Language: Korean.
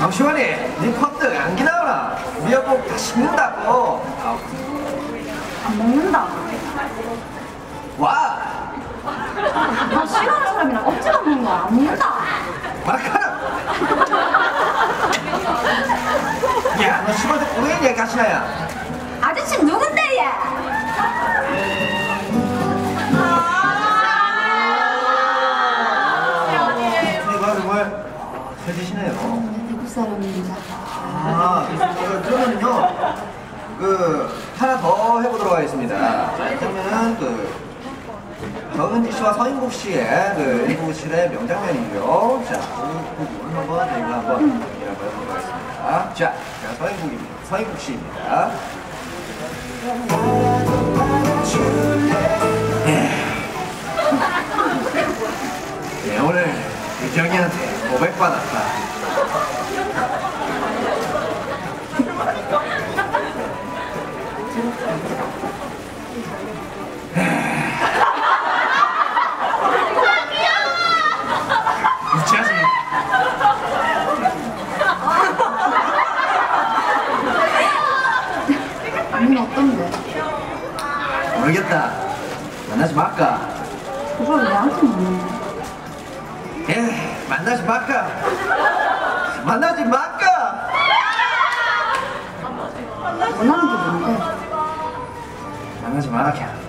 정시원이 니 컵떡 안기 나오나? 미역국 다 식는다고. 안 먹는다. 와! 나 싫어하는 사람이랑 억지로 먹는 거 안 먹는다. 마카라! 야, 너 시골도 꼬맹이냐, 가시나야? 아저씨 누군데 얘? 정말 해주시네요. 대구 사람입니다. 그러면요, 하나 더 해보도록 하겠습니다. 그러면은 정은지 씨와 서인국 씨의 일부실의 명장면이고요. 자, 그 부분 한번 저희가 한번 해보도록 하겠습니다. 자, 서인국 씨입니다. 네, 오늘 유정이한테 고백받았다. 유치하지? 아니 어떤데? 모르겠다. 만나지 말까? 그걸 왜 나한테 묻는데? 만나지 말까? 만나지 말까? 원하는 게 뭔데? 만나지 말까?